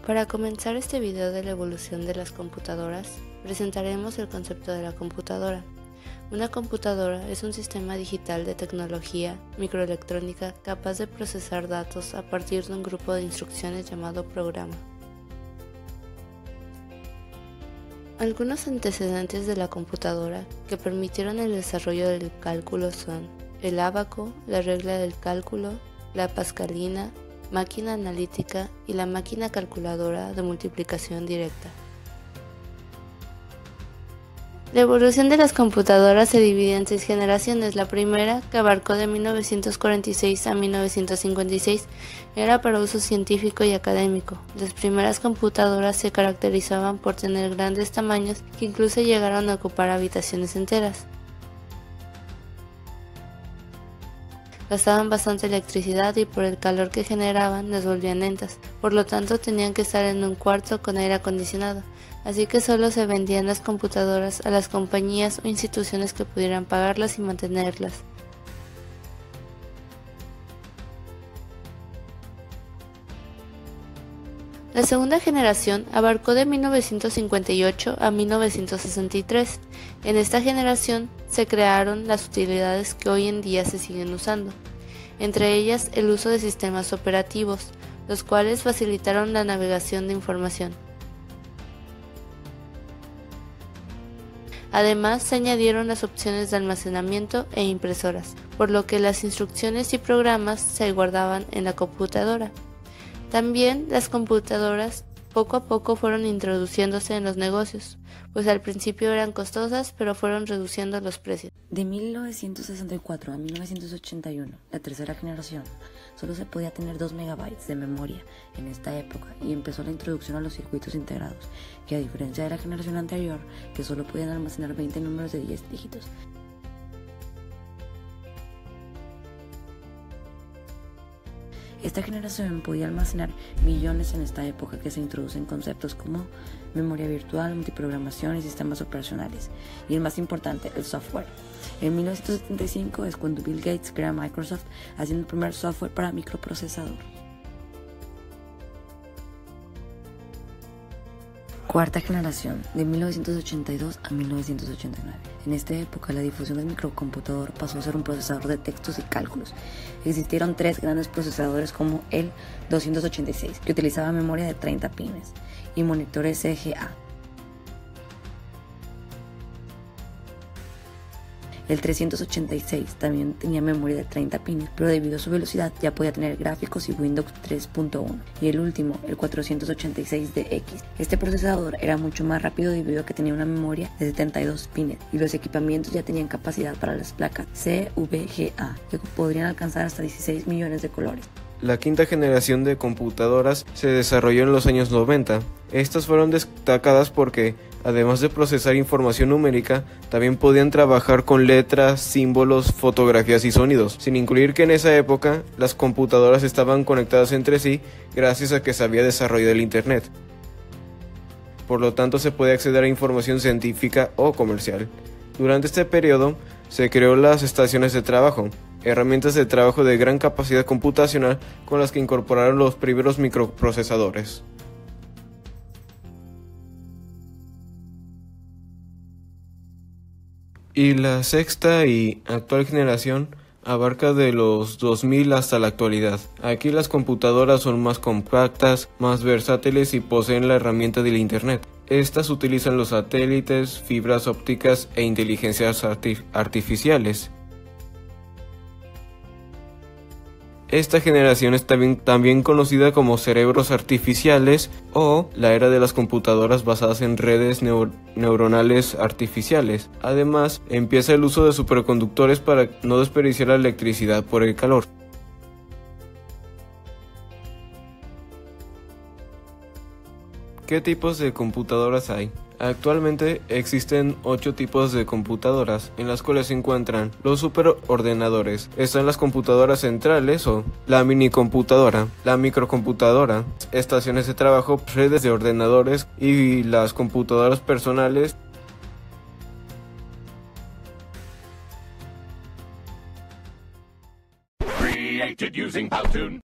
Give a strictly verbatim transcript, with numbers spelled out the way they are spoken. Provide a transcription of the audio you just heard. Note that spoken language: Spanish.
Para comenzar este video de la evolución de las computadoras, presentaremos el concepto de la computadora. Una computadora es un sistema digital de tecnología microelectrónica capaz de procesar datos a partir de un grupo de instrucciones llamado programa. Algunos antecedentes de la computadora que permitieron el desarrollo del cálculo son el ábaco, la regla del cálculo, la pascalina, máquina analítica y la máquina calculadora de multiplicación directa. La evolución de las computadoras se divide en seis generaciones. La primera, que abarcó de mil novecientos cuarenta y seis a mil novecientos cincuenta y seis, era para uso científico y académico. Las primeras computadoras se caracterizaban por tener grandes tamaños que incluso llegaron a ocupar habitaciones enteras. Gastaban bastante electricidad y por el calor que generaban las volvían lentas, por lo tanto tenían que estar en un cuarto con aire acondicionado, así que solo se vendían las computadoras a las compañías o instituciones que pudieran pagarlas y mantenerlas. La segunda generación abarcó de mil novecientos cincuenta y ocho a mil novecientos sesenta y tres. En esta generación se crearon las utilidades que hoy en día se siguen usando, entre ellas el uso de sistemas operativos, los cuales facilitaron la navegación de información. Además, se añadieron las opciones de almacenamiento e impresoras, por lo que las instrucciones y programas se guardaban en la computadora. También las computadoras poco a poco fueron introduciéndose en los negocios, pues al principio eran costosas, pero fueron reduciendo los precios. De mil novecientos sesenta y cuatro a mil novecientos ochenta y uno, la tercera generación, solo se podía tener dos megabytes de memoria en esta época y empezó la introducción a los circuitos integrados, que a diferencia de la generación anterior, que solo podían almacenar veinte números de diez dígitos. Esta generación podía almacenar millones en esta época, que se introducen conceptos como memoria virtual, multiprogramación y sistemas operacionales. Y el más importante, el software. En mil novecientos setenta y cinco es cuando Bill Gates crea Microsoft, haciendo el primer software para microprocesador. Cuarta generación, de mil novecientos ochenta y dos a mil novecientos ochenta y nueve. En esta época, la difusión del microcomputador pasó a ser un procesador de textos y cálculos. Existieron tres grandes procesadores como el doscientos ochenta y seis, que utilizaba memoria de treinta pines, y monitores C G A. El trescientos ochenta y seis también tenía memoria de treinta pines, pero debido a su velocidad ya podía tener gráficos y Windows tres punto uno. Y el último, el cuatrocientos ochenta y seis D X. Este procesador era mucho más rápido debido a que tenía una memoria de setenta y dos pines, y los equipamientos ya tenían capacidad para las placas C V G A, que podrían alcanzar hasta dieciséis millones de colores. La quinta generación de computadoras se desarrolló en los años noventa. Estas fueron destacadas porque, además de procesar información numérica, también podían trabajar con letras, símbolos, fotografías y sonidos, sin incluir que en esa época las computadoras estaban conectadas entre sí gracias a que se había desarrollado el Internet. Por lo tanto, se podía acceder a información científica o comercial. Durante este periodo, se creó las estaciones de trabajo, herramientas de trabajo de gran capacidad computacional con las que incorporaron los primeros microprocesadores. Y la sexta y actual generación abarca de los dos mil hasta la actualidad. Aquí las computadoras son más compactas, más versátiles y poseen la herramienta del Internet. Estas utilizan los satélites, fibras ópticas e inteligencias artif- artificiales. Esta generación es también, también conocida como cerebros artificiales o la era de las computadoras basadas en redes neur- neuronales artificiales. Además, empieza el uso de superconductores para no desperdiciar la electricidad por el calor. ¿Qué tipos de computadoras hay? Actualmente existen ocho tipos de computadoras, en las cuales se encuentran los superordenadores. Están las computadoras centrales o la minicomputadora, la microcomputadora, estaciones de trabajo, redes de ordenadores y las computadoras personales. Created using Powtoon.